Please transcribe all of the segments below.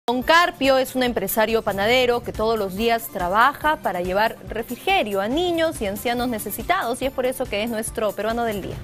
Don Carpio es un empresario panadero que todos los días trabaja para llevar refrigerio a niños y ancianos necesitados, y es por eso que es nuestro peruano del día.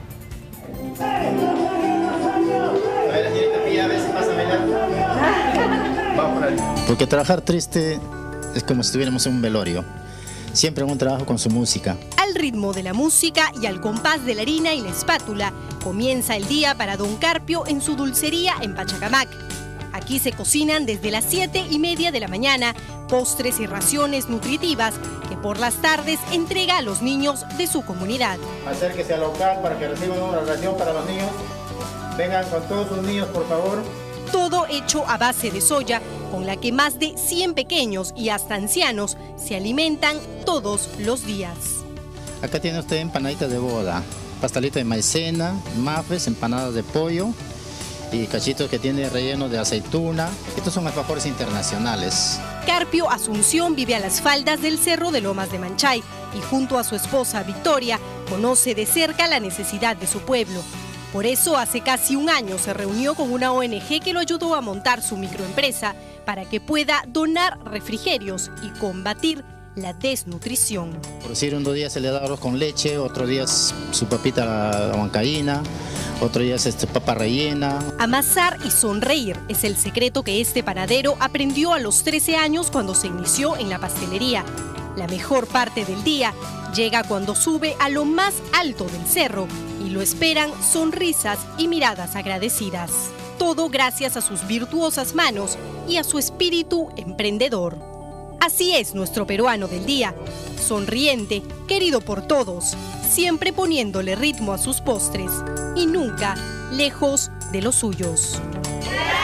Porque trabajar triste es como si estuviéramos en un velorio. Siempre un trabajo con su música. Al ritmo de la música y al compás de la harina y la espátula, comienza el día para Don Carpio en su dulcería en Pachacamac. Aquí se cocinan desde las 7:30 de la mañana postres y raciones nutritivas que por las tardes entrega a los niños de su comunidad. Acérquese al local para que reciban una ración para los niños. Vengan con todos sus niños, por favor. Todo hecho a base de soya, con la que más de 100 pequeños y hasta ancianos se alimentan todos los días. Acá tiene usted empanaditas de boda, pastelito de maicena, mafes, empanadas de pollo y cachitos que tiene relleno de aceituna. Estos son alfajores internacionales. Carpio Asunción vive a las faldas del Cerro de Lomas de Manchay y junto a su esposa Victoria conoce de cerca la necesidad de su pueblo. Por eso hace casi un año se reunió con una ONG que lo ayudó a montar su microempresa para que pueda donar refrigerios y combatir la desnutrición. Por decir, un día se le da arroz con leche, otro día es su papita huancaína, otro día es papa rellena. Amasar y sonreír es el secreto que este panadero aprendió a los 13 años cuando se inició en la pastelería. La mejor parte del día llega cuando sube a lo más alto del cerro y lo esperan sonrisas y miradas agradecidas. Todo gracias a sus virtuosas manos y a su espíritu emprendedor. Así es nuestro peruano del día, sonriente, querido por todos, siempre poniéndole ritmo a sus postres y nunca lejos de los suyos.